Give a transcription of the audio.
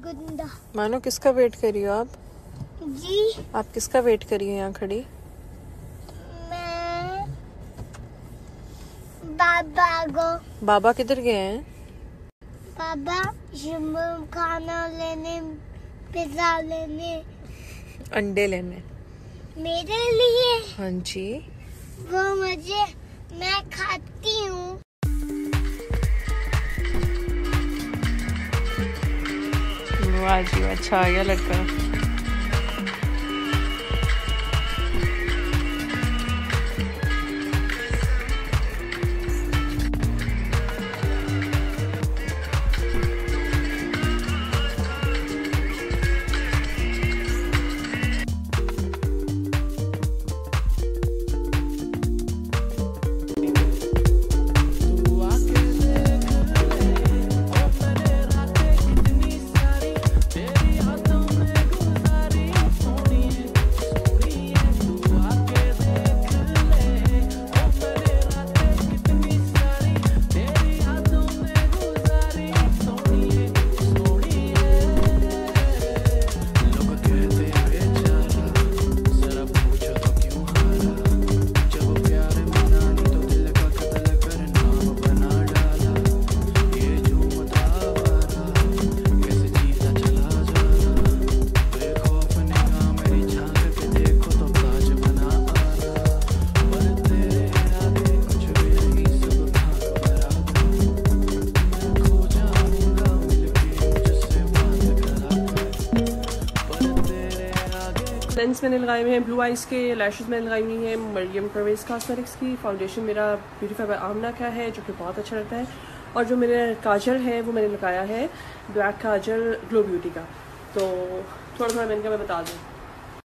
गुंडा। मानो किसका वेट कर रही हो आप? जी आप किसका वेट कर रही हो यहाँ खड़ी? मैं बाबा को। बाबा किधर गए हैं? बाबा खाना लेने, पिज्जा लेने, अंडे लेने। मेरे लिए? हाँ जी। वो मैं खाती हूँ। वाह जी, अच्छा आ गया लड़का। लेंस मैंने लगाए हुए हैं ब्लू आइज के, लैशेस मैंने लगाई हुई हैं मरियम परवेज कॉस्मेटिक्स की। फाउंडेशन मेरा ब्यूटीफाई बाय आमना का है जो कि बहुत अच्छा लगता है। और जो मेरा काजल है वो मैंने लगाया है ब्लैक काजल ग्लो ब्यूटी का। तो थोड़ा थोड़ा मैं बता दूँ।